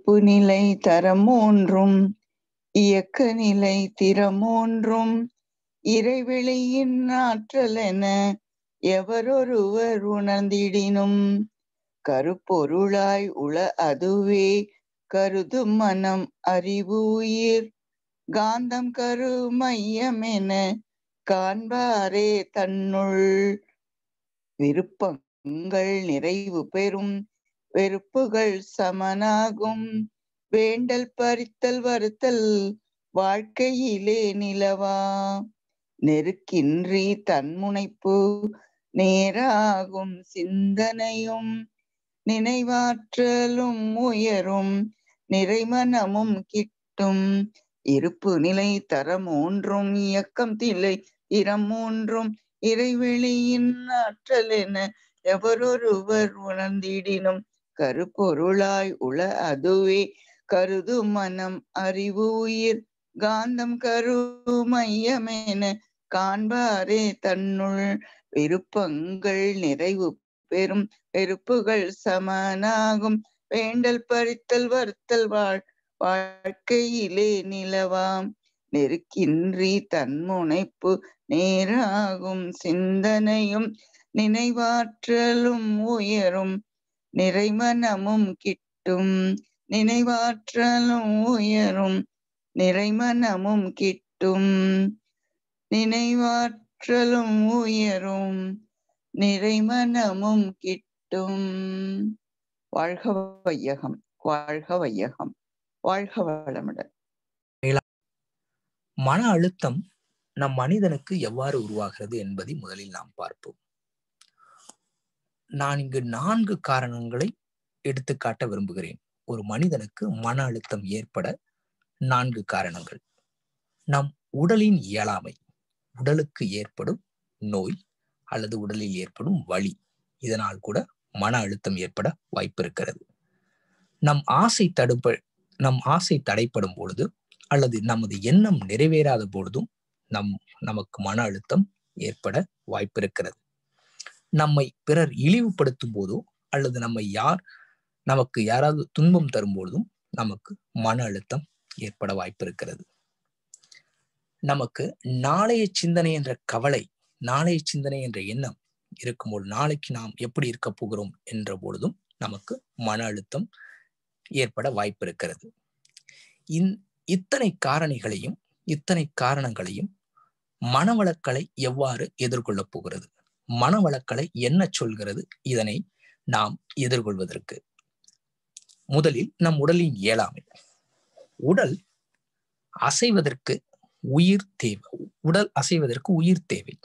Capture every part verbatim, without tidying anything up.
இருப்பு நிலை தரமூன்றும் இயக்க நிலை திறமூன்றும் இறைவெளியின் ஆற்றல் என எவரொருவர் உணர்ந்திடினும் கருப்பொருளாய் உள அதுவே கருதும் மனம் அறிவு உயிர் காந்தம் கரு மையமென காண்பாரே தன்னுள். விருப்பங்கள் நிறைவு பெறும் வெறுப்புகள் சமனாகும் வேண்டல் பறித்தல் வருத்தல் வாழ்க்கையிலே நிலவா நெருக்கின்றி தன்முனைப்பு நேராகும் சிந்தனையும் நினைவாற்றலும் உயரும் நிறைமனமும் கிட்டும். இருப்பு நிலை தரமூன்றும் இயக்கம் திலை திறமூன்றும் இறைவெளியின் ஆற்றல் என எவரொருவர் உணர்ந்திடினும் கருப்பொருளாய் உள அதுவே கருது மனம் அறிவு உயிர் காந்தம் கரு மையமென காண்பாரே தன்னுள். விருப்பங்கள் நிறைவு பெறும் வெறுப்புகள் சமனாகும் வேண்டல் பறித்தல் வருத்தல் வாழ் வாழ்க்கையிலே நிலவாம் நெருக்கின்றி தன்முனைப்பு நேராகும் சிந்தனையும் நினைவாற்றலும் உயரும் நிறைமனமும் கிட்டும். நினைவாற்றலும் உயரும் நிறைமனமும் கிட்டும். நினைவாற்றலும் உயரும் நிறைமனமும் கிட்டும். வாழ்க வையகம், வாழ்க வையகம், வாழ்க வளமுடன். மன அழுத்தம் நம் மனிதனுக்கு எவ்வாறு உருவாகிறது என்பதை முதலில் நாம் பார்ப்போம். நான் இங்கு நான்கு காரணங்களை எடுத்துக்காட்ட விரும்புகிறேன். ஒரு மனிதனுக்கு மன அழுத்தம் ஏற்பட நான்கு காரணங்கள். நம் உடலின் இயலாமை, உடலுக்கு ஏற்படும் நோய் அல்லது உடலில் ஏற்படும் வலி, இதனால் கூட மன அழுத்தம் ஏற்பட வாய்ப்பு இருக்கிறது. நம் ஆசை தடுப்ப நம் ஆசை தடைப்படும் பொழுது அல்லது நமது எண்ணம் நிறைவேறாத பொழுதும் நம் நமக்கு மன அழுத்தம் ஏற்பட வாய்ப்பு இருக்கிறது. நம்மை பிறர் இழிவுபடுத்தும் போதோ அல்லது நம்மை யார் நமக்கு யாராவது துன்பம் தரும் பொழுதும் நமக்கு மன அழுத்தம் ஏற்பட வாய்ப்பு இருக்கிறது. நமக்கு நாளைய சிந்தனை என்ற கவலை, நாளைய சிந்தனை என்ற எண்ணம் இருக்கும்போது நாளைக்கு நாம் எப்படி இருக்க போகிறோம் என்ற பொழுதும் நமக்கு மன அழுத்தம் ஏற்பட வாய்ப்பு இருக்கிறது. இந் இத்தனை காரணிகளையும் இத்தனை காரணங்களையும் மனவளக்கலை எவ்வாறு எதிர்கொள்ளப் போகிறது, மனவளக்கலை என்ன சொல்கிறது இதனை நாம் எதிர்கொள்வதற்கு? முதலில் நம் உடலின் இயலாமை. உடல் அசைவதற்கு உயிர் தேவை. உடல் அசைவதற்கு உயிர் தேவை.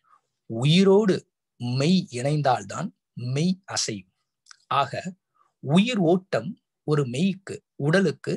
உயிரோடு மெய் இணைந்தால்தான் மெய் அசையும். ஆக உயிர் ஓட்டம் ஒரு மெய்க்கு, உடலுக்கு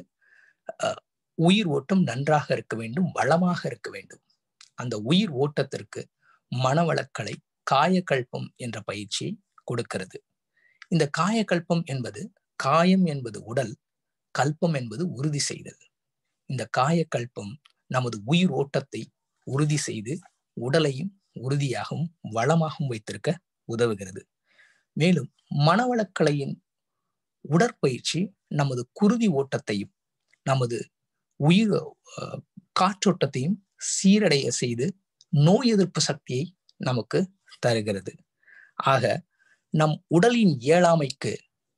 உயிர் ஓட்டம் நன்றாக இருக்க வேண்டும், வளமாக இருக்க வேண்டும். அந்த உயிர் ஓட்டத்திற்கு மனவளக்கலை காயகல்பம் என்ற பயிற்சியை கொடுக்கிறது. இந்த காயகல்பம் என்பது, காயம் என்பது உடல், கல்பம் என்பது உறுதி செய்தல். இந்த காயகல்பம் நமது உயிர் ஓட்டத்தை உறுதி செய்து உடலையும் உறுதியாகவும் வளமாகவும் வைத்திருக்க உதவுகிறது. மேலும் மனவளக்கலையின் உடற்பயிற்சி நமது குருதி ஓட்டத்தையும் நமது உயிர் காற்றோட்டத்தையும் சீரடைய செய்து நோய் எதிர்ப்பு சக்தியை நமக்கு தருகிறது. ஆக நம் உடலின் இயலாமைக்கு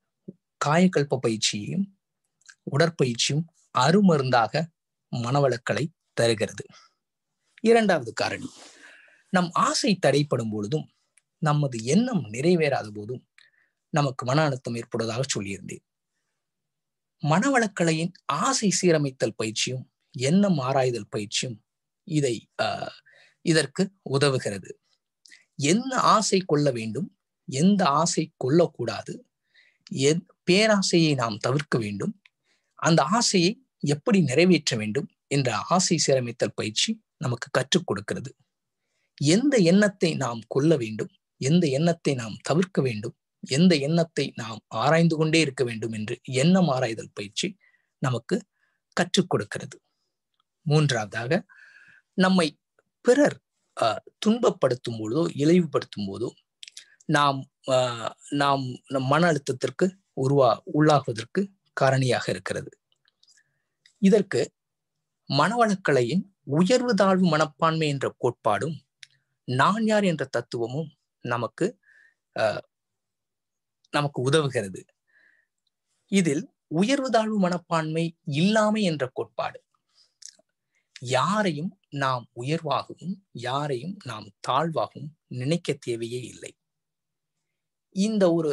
காயகல்ப பயிற்சியையும் உடற்பயிற்சியும் அருமருந்தாக மனவளக்கலை தருகிறது. இரண்டாவது காரணி, நம் ஆசை தடைப்படும் பொழுதும் நமது எண்ணம் நிறைவேறாத போதும் நமக்கு மன அழுத்தம் ஏற்படுவதாக சொல்லியிருந்தேன். மனவளக்கலையின் ஆசை சீரமைத்தல் பயிற்சியும் எண்ணம் ஆராய்தல் பயிற்சியும் இதை ஆஹ் இதற்கு உதவுகிறது. என்ன ஆசை கொள்ள வேண்டும், எந்த ஆசை கொள்ளக்கூடாது, என் பேராசையை நாம் தவிர்க்க வேண்டும், அந்த ஆசையை எப்படி நிறைவேற்ற வேண்டும் என்ற ஆசை சீரமைத்தல் பயிற்சி நமக்கு கற்றுக் கொடுக்கிறது. எந்த எண்ணத்தை நாம் கொள்ள வேண்டும், எந்த எண்ணத்தை நாம் தவிர்க்க வேண்டும், எந்த எண்ணத்தை நாம் ஆராய்ந்து கொண்டே இருக்க வேண்டும் என்று எண்ணம் ஆராய்தல் பயிற்சி நமக்கு கற்றுக் கொடுக்கிறது. மூன்றாவதாக, நம்மை பிறர் அஹ் துன்பப்படுத்தும் பொழுதோ இழிவுபடுத்தும் போதோ நாம் ஆஹ் நாம் நம் மன அழுத்தத்திற்கு உருவா உள்ளாகுவதற்கு காரணியாக இருக்கிறது. இதற்கு மனவளக்கலையின் உயர்வு தாழ்வு மனப்பான்மை என்ற கோட்பாடும் நான் யார் என்ற தத்துவமும் நமக்கு அஹ் நமக்கு உதவுகிறது. இதில் உயர்வு தாழ்வு மனப்பான்மை இல்லாமை என்ற கோட்பாடு, யாரையும் நாம் உயர்வாகவும் யாரையும் நாம் தாழ்வாகவும் நினைக்க தேவையே இல்லை. இந்த ஒரு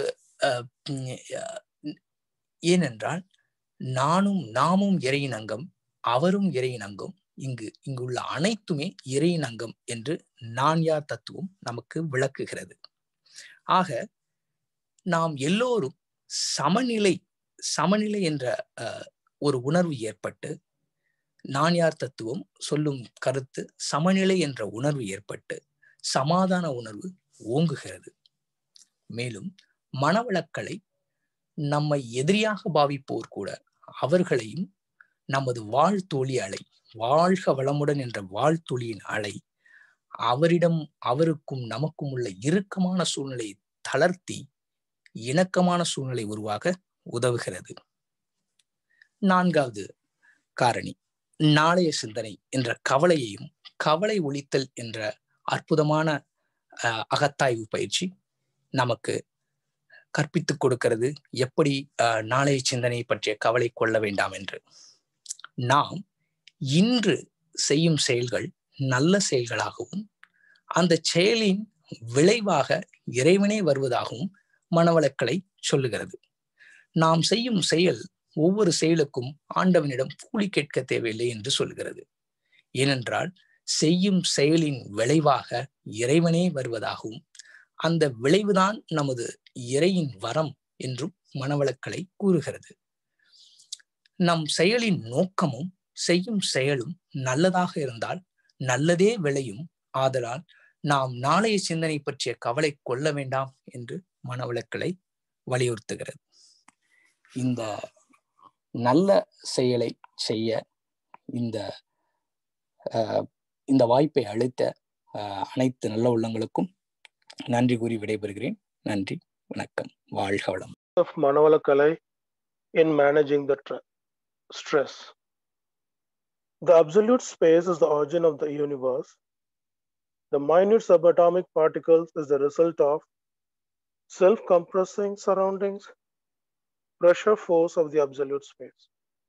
ஏனென்றால் நானும் நாமும் இறையின் அங்கம், அவரும் இறையின் அங்கம், இங்கு இங்குள்ள அனைத்துமே இறையின் அங்கம் என்று நான் யார் தத்துவம் நமக்கு விளக்குகிறது. ஆக நாம் எல்லோரும் சமநிலை சமநிலை என்ற ஒரு உணர்வு ஏற்பட்டு, நான் யார் தத்துவம் சொல்லும் கருத்து சமநிலை என்ற உணர்வு ஏற்பட்டு சமாதான உணர்வு ஓங்குகிறது. மேலும் மனவளக்கலை நம்மை எதிரியாக பாவிப்போர் கூட அவர்களையும் நமது வாழ்த்தொழி அலை, வாழ்க வளமுடன் என்ற வாழ்த்தொழியின் அலை அவரிடம் அவருக்கும் நமக்கும் உள்ள இறுக்கமான சூழ்நிலையை தளர்த்தி இணக்கமான சூழ்நிலை உருவாக உதவுகிறது. நான்காவது காரணி நாளைய சிந்தனை என்ற கவலையையும் கவலை ஒழித்தல் என்ற அற்புதமான அஹ் அகத்தாய்வு பயிற்சி நமக்கு கற்பித்துக் கொடுக்கிறது. எப்படி அஹ் நாளைய சிந்தனை பற்றிய கவலை கொள்ள வேண்டாம் என்று. நாம் இன்று செய்யும் செயல்கள் நல்ல செயல்களாகவும் அந்த செயலின் விளைவாக இறைவனே வருவதாகவும் மனவளக்கலை சொல்லுகிறது. நாம் செய்யும் செயல் ஒவ்வொரு செயலுக்கும் ஆண்டவனிடம் கூலி கேட்க தேவையில்லை என்று சொல்கிறது. ஏனென்றால் செய்யும் செயலின் விளைவாக இறைவனே வருவதாகவும் அந்த விளைவுதான் நமது இறையின் வரம் என்றும் மனவளக்கலை கூறுகிறது. நம் செயலின் நோக்கமும் செய்யும் செயலும் நல்லதாக இருந்தால் நல்லதே விளையும். ஆதலால் நாம் நாளைய சிந்தனை பற்றிய கவலை கொள்ள வேண்டாம் என்று மனவளக்கலை வலியுறுத்துகிறது. இந்த நல்ல செயலை செய்ய இந்த இந்த வாய்ப்பை அளித்த அனைத்து நல்ல உள்ளங்களுக்கும் நன்றி கூறி விடைபெறுகிறேன். நன்றி, வணக்கம், வாழ்க வளம். Manavalakalai in managing the stress. The absolute space is the origin of the universe. The minute subatomic particles is the result of self-compressing surroundings, pressure force of the absolute space.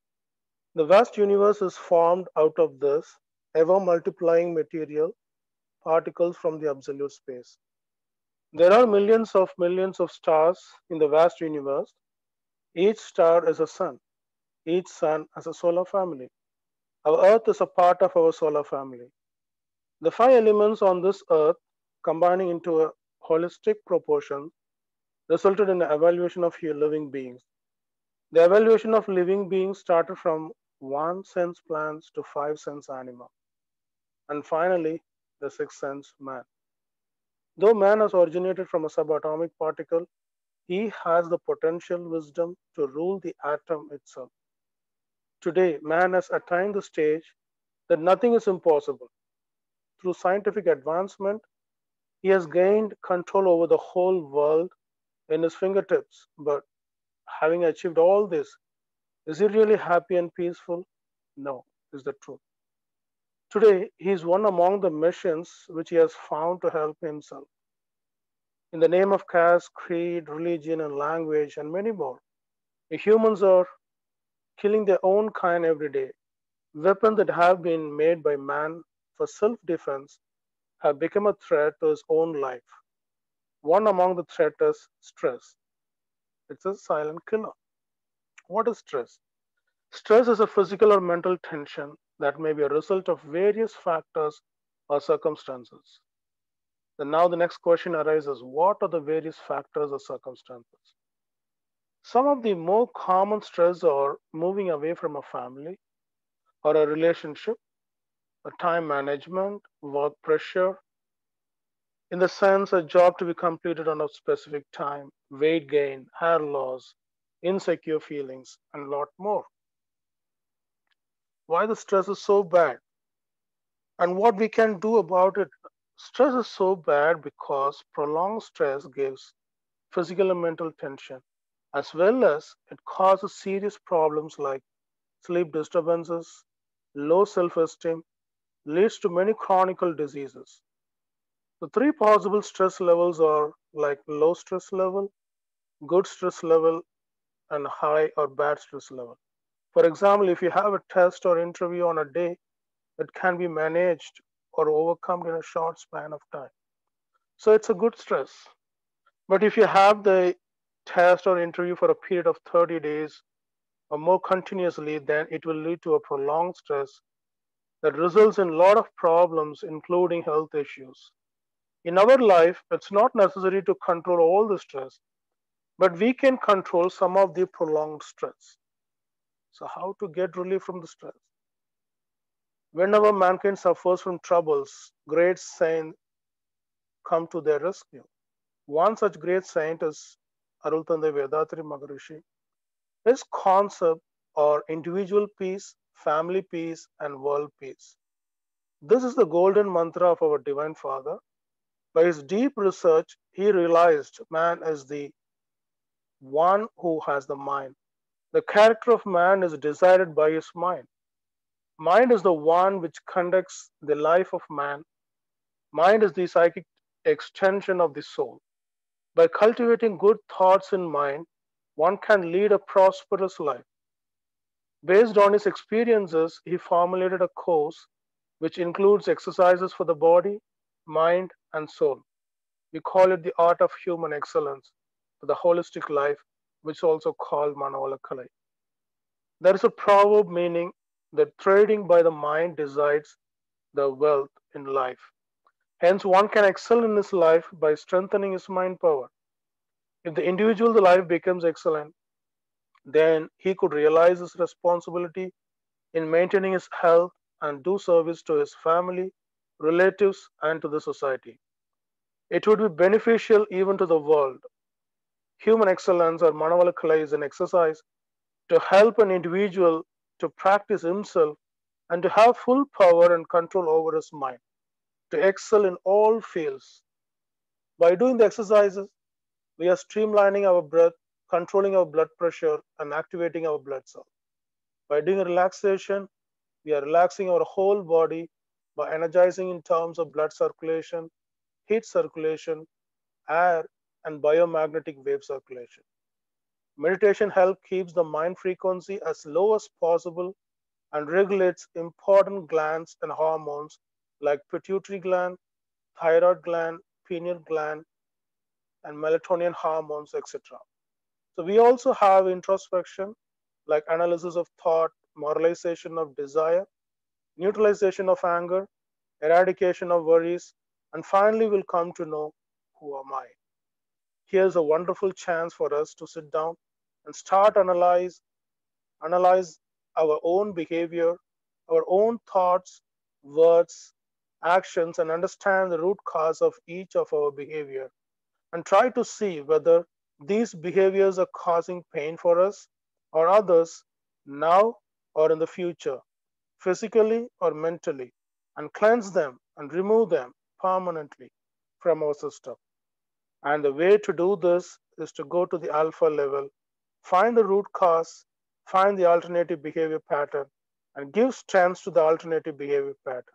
The vast universe is formed out of this ever-multiplying material particles from the absolute space. There are millions of millions of stars in the vast universe. Each star is a sun. Each sun has a solar family. Our Earth is a part of our solar family. The five elements on this Earth combining into a holistic proportion resulted in the evaluation of living beings. The evaluation of living beings started from one sense plants to five sense animal, and finally the sixth sense man. Though man has originated from a subatomic particle, he has the potential wisdom to rule the atom itself. Today, man has attained the stage that nothing is impossible. Through scientific advancement, he has gained control over the whole world in his fingertips. But having achieved all this, is he really happy and peaceful? No, is the truth. Today, he is one among the missions which he has found to help himself. In the name of caste, creed, religion, and language, and many more, humans are killing their own kind every day. Weapons that have been made by man for self-defense have become a threat to his own life. One among the threats is stress. It's a silent killer. What is stress? Stress is a physical or mental tension that may be a result of various factors or circumstances. Then now the next question arises, what are the various factors or circumstances? Some of the more common stress are moving away from a family or a relationship, a time management, work pressure, in the sense a job to be completed on a specific time, weight gain, hair loss, insecure feelings, and a lot more. Why the stress is so bad and what we can do about it? Stress is so bad because prolonged stress gives physical and mental tension. as well as it causes serious problems like sleep disturbances, low self-esteem, leads to many chronic diseases. The three possible stress levels are like low stress level, good stress level, and high or bad stress level. For example, if you have a test or interview on a day, it can be managed or overcome in a short span of time. So it's a good stress. But if you have the test or interview for a period of thirty days or more continuously, then it will lead to a prolonged stress that results in a lot of problems, including health issues. In our life, it's not necessary to control all the stress, but we can control some of the prolonged stress. So, how to get relief from the stress? Whenever mankind suffers from troubles, great saints come to their rescue. One such great saint is Arultande Vedatri Maharishi. His concept are individual peace, family peace, and world peace. This is the golden mantra of our Divine Father. By his deep research, he realized man is the one who has the mind. The character of man is decided by his mind. Mind is the one which conducts the life of man. Mind is the psychic extension of the soul. By cultivating good thoughts in mind, one can lead a prosperous life. Based on his experiences, he formulated a course which includes exercises for the body, mind, and soul. We call it the art of human excellence for the holistic life, which is also called Manavala Kalai. There is a proverb meaning that trading by the mind decides the wealth in life. Hence, one can excel in his life by strengthening his mind power. If the individual's life becomes excellent, then he could realize his responsibility in maintaining his health and do service to his family, relatives, and to the society. It would be beneficial even to the world. Human excellence or Manavala Kalai is an exercise to help an individual to practice himself and to have full power and control over his mind, to excel in all fields. By doing the exercises, we are streamlining our breath, controlling our blood pressure, and activating our blood cells. By doing relaxation, we are relaxing our whole body by energizing in terms of blood circulation, heat circulation, air, and biomagnetic wave circulation. Meditation helps keeps the mind frequency as low as possible and regulates important glands and hormones like pituitary gland, thyroid gland, pineal gland, and melatonin hormones, et cetera. So we also have introspection like analysis of thought, moralization of desire, neutralization of anger, eradication of worries, and finally we'll come to know who am I. Here's a wonderful chance for us to sit down and start analyze analyze our own behavior, our own thoughts, words, actions, and understand the root cause of each of our behavior and try to see whether these behaviors are causing pain for us or others now or in the future, physically or mentally, and cleanse them and remove them permanently from our system. And the way to do this is to go to the alpha level, find the root cause, find the alternative behavior pattern, and give strength to the alternative behavior pattern.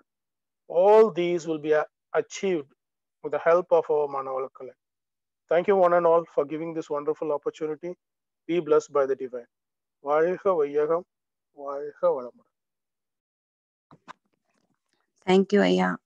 All these will be achieved with the help of our Manavala Kalai. Thank you, one and all, for giving this wonderful opportunity. Be blessed by the divine. வாழ்க வையகம், வாழ்க வளமுடன். Thank you, Ayya.